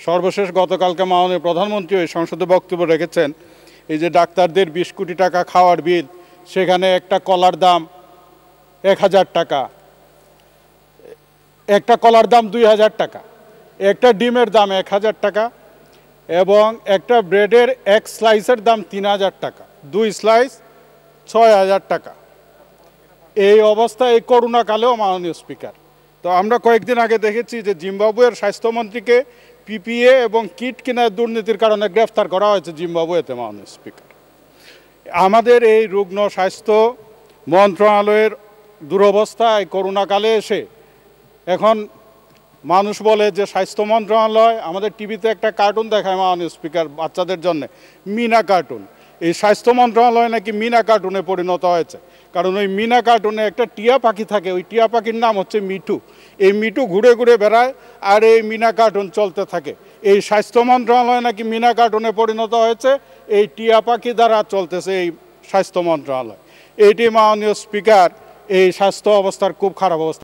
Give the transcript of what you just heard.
সর্বশেষ গতকালকে মাননীয় প্রধানমন্ত্রী ওই সংসদে বক্তব্য রেখেছেন, এই যে ডাক্তারদের 20 কোটি টাকা খাওয়ার বিল, সেখানে একটা কলার দাম 1000 টাকা, একটা কলার দাম 2000 টাকা, একটা ডিমের দাম 1000 টাকা এবং একটা ব্রেডের এক স্লাইসের দাম 3000 টাকা, 2 স্লাইস 6000 টাকা। এই অবস্থা এই করোনাকালেও মাননীয় স্পিকার। তো আমরা কয়েকদিন আগে দেখেছি যে জিম্বাবুয়ের স্বাস্থ্যমন্ত্রীকে পিপিএ এবং কিট কেনার দুর্নীতির কারণে গ্রেফতার করা হয়েছে জিম্বাবুয়েতে মাননীয় স্পিকার। আমাদের এই রুগ্ন স্বাস্থ্য মন্ত্রণালয়ের দুরবস্থা এই করোনাকালে এসে এখন মানুষ বলে যে স্বাস্থ্য মন্ত্রণালয়, আমাদের টিভিতে একটা কার্টুন দেখায় মাননীয় স্পিকার বাচ্চাদের জন্য, মিনা কার্টুন। এই স্বাস্থ্য মন্ত্রণালয় নাকি মিনা কার্টুনে পরিণত হয়েছে, কারণ ওই মিনা কার্টুনে একটা টিয়া পাখি থাকে, ওই টিয়া পাখির নাম হচ্ছে মিঠু। এই মিঠু ঘুরে ঘুরে বেড়ায় আর এই মিনা কার্টুন চলতে থাকে। এই স্বাস্থ্য মন্ত্রণালয় নাকি মিনা কার্টুনে পরিণত হয়েছে, এই টিয়া পাখি দ্বারা চলতেছে এই স্বাস্থ্য মন্ত্রণালয়। এইটি মাননীয় স্পিকার, এই স্বাস্থ্য অবস্থার খুব খারাপ অবস্থা।